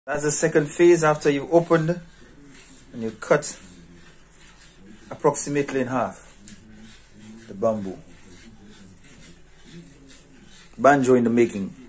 That's the second phase after you've opened and you cut approximately in half the bamboo. Banjo in the making.